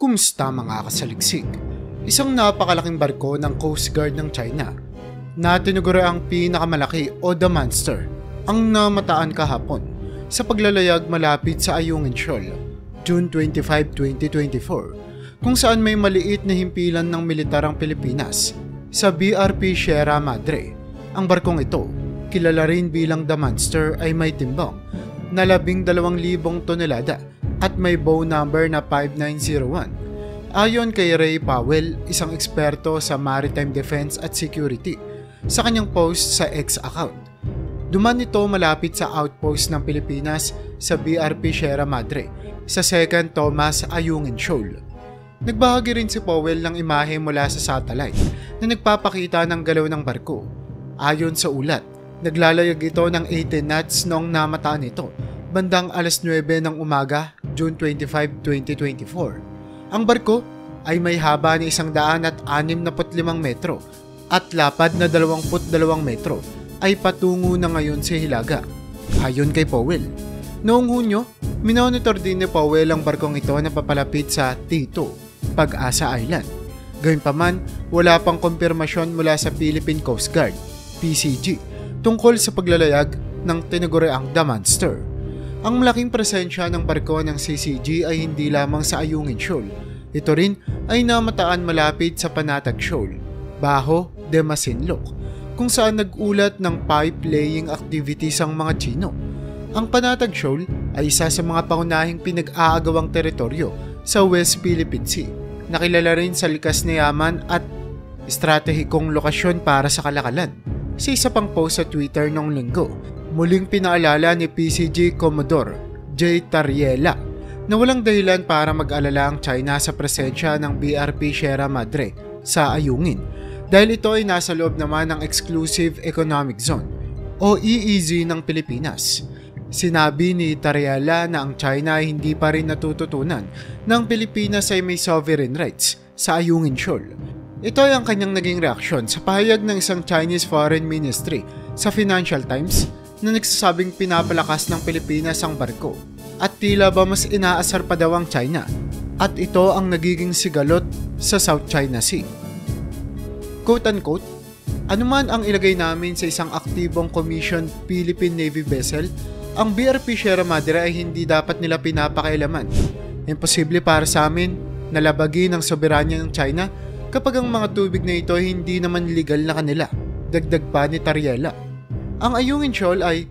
Kumusta mga kasaliksik? Isang napakalaking barko ng Coast Guard ng China na tinuguri ang pinakamalaki o The Monster ang namataan kahapon sa paglalayag malapit sa Ayungin Shoal, June 25, 2024, kung saan may maliit na himpilan ng militar ang Pilipinas sa BRP Sierra Madre. Ang barkong ito, kilala rin bilang The Monster, ay may timbang na 12,000 tonelada at may bow number na 5901. Ayon kay Ray Powell, isang eksperto sa maritime defense at security, sa kanyang post sa X account, duman ito malapit sa outpost ng Pilipinas sa BRP Sierra Madre sa 2nd Thomas Ayungin Shoal. Nagbahagi rin si Powell ng imahe mula sa satellite na nagpapakita ng galaw ng barko. Ayon sa ulat, naglalayag ito ng 18 knots noong namataan ito bandang alas 9 ng umaga, June 25, 2024. Ang barko ay may haba na 165 metro at lapad na 22 metro ay patungo na ngayon sa Hilaga. Ayon kay Powell, noong Hunyo, minomonitor din ni Powell ang barkong ito na papalapit sa T2, Pag-asa Island. Gayunpaman, wala pang kumpirmasyon mula sa Philippine Coast Guard, PCG, tungkol sa paglalayag ng tinaguriang The Monster. Ang malaking presensya ng barko ng CCG ay hindi lamang sa Ayungin Shoal. Ito rin ay namataan malapit sa Panatag Shoal, Bajo de Masinloc, kung saan nag-ulat ng pipe-laying activities ang mga Chino. Ang Panatag Shoal ay isa sa mga pangunahing pinag-aagawang teritoryo sa West Philippine Sea, nakilala rin sa likas na yaman at estratehikong lokasyon para sa kalakalan. Sa isa pang post sa Twitter noong Linggo, muling pinaalala ni PCG Commodore J. Tariela na walang dahilan para mag-alala ang China sa presensya ng BRP Sierra Madre sa Ayungin dahil ito ay nasa loob naman ng Exclusive Economic Zone o EEZ ng Pilipinas. Sinabi ni Tariela na ang China ay hindi pa rin natututunan ng Pilipinas ay may sovereign rights sa Ayungin Shoal. Ito ay ang kanyang naging reaksyon sa pahayag ng isang Chinese Foreign Ministry sa Financial Times na nagsasabing pinapalakas ng Pilipinas ang barko at tila ba mas inaasar pa daw ang China at ito ang nagiging sigalot sa South China Sea. Quote-unquote, anuman ang ilagay namin sa isang aktibong commissioned Philippine Navy vessel, ang BRP Sierra Madre ay hindi dapat nila pinapakailaman. Imposible para sa amin na labagin ang soberanya ng China kapag ang mga tubig na ito ay hindi naman legal na kanila, dagdag pa ni Tariela. Ang Ayungin Shoal ay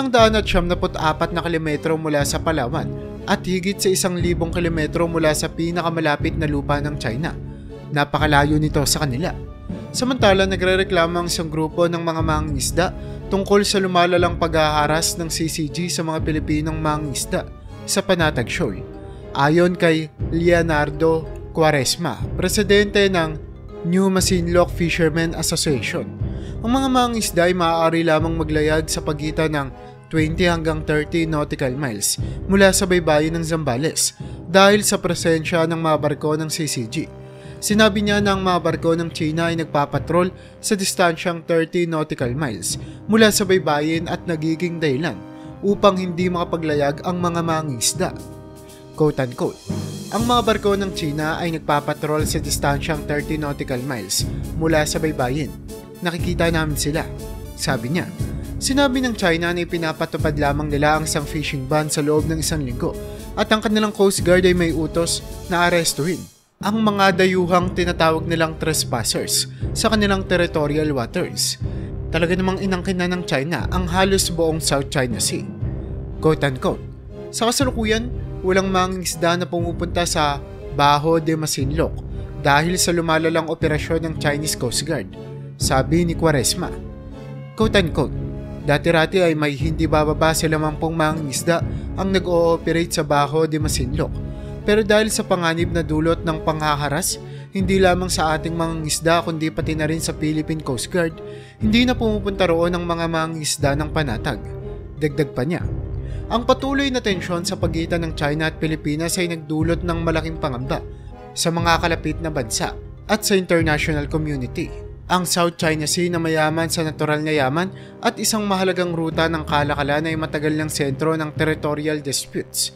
174 na kilometro mula sa Palawan at higit sa 1,000 kilometro mula sa pinakamalapit na lupa ng China. Napakalayo nito sa kanila. Samantala, nagrereklamo ang isang grupo ng mga mangingisda tungkol sa lumalalang paghaharas ng CCG sa mga Pilipinong mangingisda sa Panatag Shoal. Ayon kay Leonardo Quaresma, presidente ng New Masinloc Fishermen Association, ang mga mangingisda ay maaari lamang maglayag sa pagitan ng 20 hanggang 30 nautical miles mula sa baybayin ng Zambales dahil sa presensya ng mga barko ng CCG. Sinabi niya na ang mga barko ng China ay nagpapatrol sa distansyang 30 nautical miles mula sa baybayin at nagiging dahilan upang hindi makapaglayag ang mga mangingisda. Quote-unquote, ang mga barko ng China ay nagpapatrol sa distansyang 30 nautical miles mula sa baybayin. Nakikita namin sila, sabi niya. Sinabi ng China na ipinapatupad lamang nila ang isang fishing ban sa loob ng 1 linggo at ang kanilang Coast Guard ay may utos na arestuhin ang mga dayuhang tinatawag nilang trespassers sa kanilang territorial waters. Talaga namang inangkin na ng China ang halos buong South China Sea. Quote-unquote, sa kasalukuyan, walang mangingisda na pumupunta sa Bajo de Masinloc dahil sa lumalalang operasyon ng Chinese Coast Guard, sabi ni Quaresma. Quote-unquote, dati-rati ay may hindi bababa sa 50 mangingisda ang nag-ooperate sa Bajo de Masinloc. Pero dahil sa panganib na dulot ng panghaharas, hindi lamang sa ating mangingisda kundi pati na rin sa Philippine Coast Guard, hindi na pumupunta roon ang mga mangingisda ng Panatag. Dagdag pa niya, ang patuloy na tensyon sa pagitan ng China at Pilipinas ay nagdulot ng malaking pangamba sa mga kalapit na bansa at sa international community. Ang South China Sea na mayaman sa natural na yaman at isang mahalagang ruta ng kalakalan ay matagal ng sentro ng territorial disputes.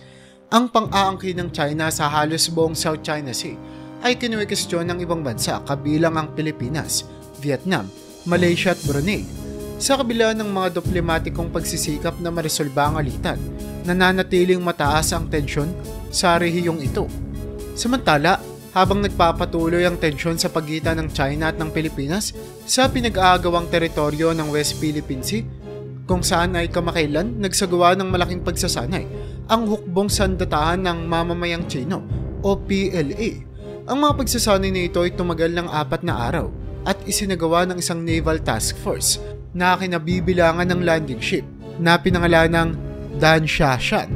Ang pang-aangkin ng China sa halos buong South China Sea ay kinuwestiyon ng ibang bansa kabilang ang Pilipinas, Vietnam, Malaysia at Brunei. Sa kabila ng mga diplomatikong pagsisikap na maresolba ang alitan, nananatiling mataas ang tensyon sa rehiyong ito. Samantala, habang nagpapatuloy ang tensyon sa pagitan ng China at ng Pilipinas sa pinag-aagawang teritoryo ng West Philippine Sea, kung saan ay kamakailan nagsagawa ng malaking pagsasanay ang hukbong sandatahan ng mamamayang Chino o PLA. Ang mga pagsasanay na ito ay tumagal ng 4 na araw at isinagawa ng isang naval task force na kinabibilangan ng landing ship na pinangalan ng Danshan,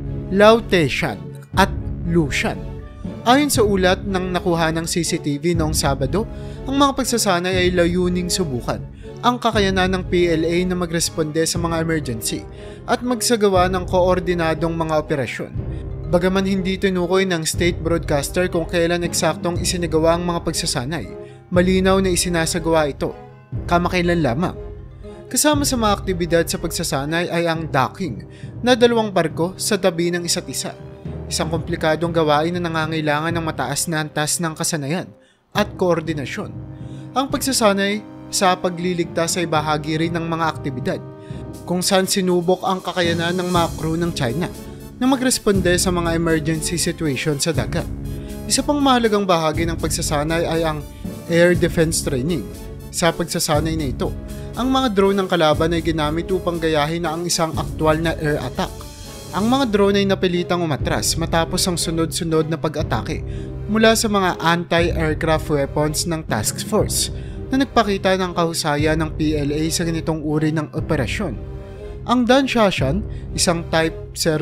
Lauteshan at Lushan. Ayon sa ulat ng nakuha ng CCTV noong Sabado, ang mga pagsasanay ay layuning subukan ang kakayanan ng PLA na magresponde sa mga emergency at magsagawa ng koordinadong mga operasyon. Bagaman hindi tinukoy ng state broadcaster kung kailan eksaktong isinagawa ang mga pagsasanay, malinaw na isinasagawa ito kamakailan lamang. Kasama sa mga aktibidad sa pagsasanay ay ang docking na 2 barko sa tabi ng isa't isa. Isang komplikadong gawain na nangangailangan ng mataas na antas ng kasanayan at koordinasyon. Ang pagsasanay sa pagliligtas ay bahagi rin ng mga aktibidad kung saan sinubok ang kakayanan ng mga crew ng China na magresponde sa mga emergency situation sa dagat. Isa pang mahalagang bahagi ng pagsasanay ay ang air defense training. Sa pagsasanay na ito, ang mga drone ng kalaban ay ginamit upang gayahin na ang isang aktwal na air attack. Ang mga drone ay napilitang umatras matapos ang sunod-sunod na pag-atake mula sa mga anti-aircraft weapons ng task force na nagpakita ng kahusayan ng PLA sa ganitong uri ng operasyon. Ang Danshan, isang Type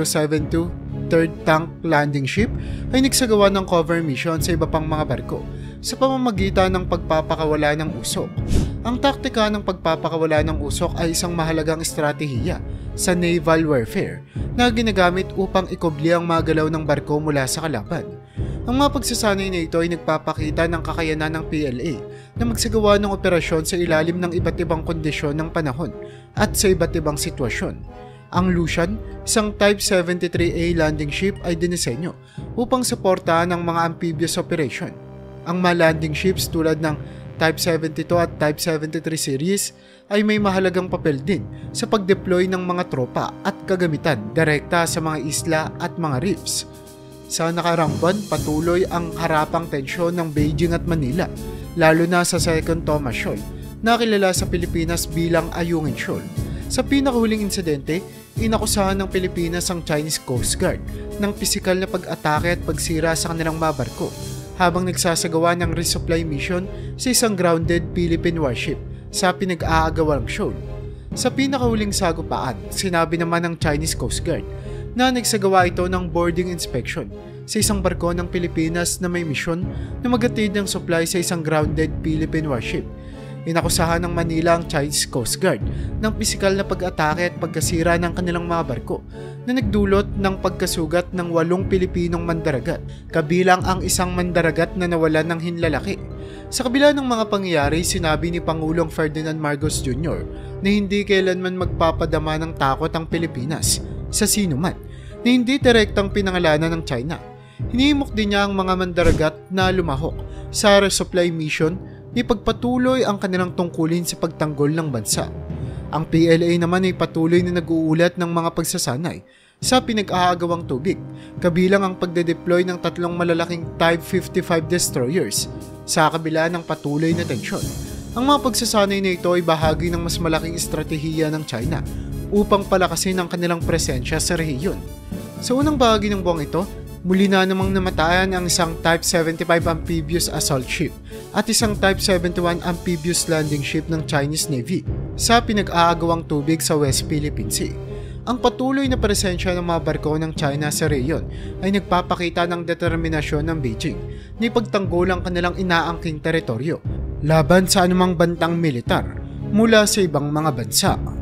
072 third tank landing ship, ay nagsagawa ng cover mission sa iba pang mga barko sa pamamagitan ng pagpapakawala ng usok. Ang taktika ng pagpapakawala ng usok ay isang mahalagang estratehiya sa naval warfare na ginagamit upang ikubli ang mga galaw ng barko mula sa kalaban. Ang mga pagsasanay na ito ay nagpapakita ng kakayanan ng PLA na magsagawa ng operasyon sa ilalim ng iba't ibang kondisyon ng panahon at sa iba't ibang sitwasyon. Ang Lushan, isang Type 73A landing ship, ay dinisenyo upang suportahan ang mga amphibious operation. Ang mga landing ships tulad ng Type 72 at Type 73 series ay may mahalagang papel din sa pag-deploy ng mga tropa at kagamitan direkta sa mga isla at mga reefs. Sa nakaraang buwan, patuloy ang harapang tensyon ng Beijing at Manila, lalo na sa Second Thomas Shoal, na kilala sa Pilipinas bilang Ayungin Shoal. Sa pinakahuling insidente, inakusahan ng Pilipinas ang Chinese Coast Guard ng pisikal na pag-atake at pagsira sa kanilang mga barko habang nagsasagawa ng resupply mission sa isang grounded Philippine warship sa pinag-aagawang shoal. Sa pinakahuling sagupaan, sinabi naman ng Chinese Coast Guard na nagsagawa ito ng boarding inspection sa isang barko ng Pilipinas na may misyon na maghatid ng supply sa isang grounded Philippine warship. Inakusahan ng Manila ang Chinese Coast Guard ng pisikal na pag-atake at pagkasira ng kanilang mga barko na nagdulot ng pagkasugat ng 8 Pilipinong mandaragat, kabilang ang isang mandaragat na nawalan ng hinlalaki. Sa kabila ng mga pangyayari, sinabi ni Pangulong Ferdinand Marcos Jr. na hindi kailanman magpapadama ng takot ang Pilipinas sa sinuman na hindi direktang pinangalanan ng China. Hinihimok din niya ang mga mandaragat na lumahok sa resupply mission ni pagpatuloy ang kanilang tungkulin sa pagtanggol ng bansa. Ang PLA naman ay patuloy na nag-uulat ng mga pagsasanay sa pinag-aagawang tubig, kabilang ang pagde-deploy ng 3 malalaking Type 55 destroyers sa kabila ng patuloy na tensyon. Ang mga pagsasanay na ito ay bahagi ng mas malaking estratehiya ng China upang palakasin ang kanilang presensya sa rehiyon. Sa unang bahagi ng buwang ito, muli na namang namatayan ang isang Type 75 amphibious assault ship at isang Type 71 amphibious landing ship ng Chinese Navy sa pinag-aagawang tubig sa West Philippine Sea. Ang patuloy na presensya ng mga barko ng China sa rehiyon ay nagpapakita ng determinasyon ng Beijing na ipagtanggol ang kanilang inaangking teritoryo laban sa anumang bantang militar mula sa ibang mga bansa.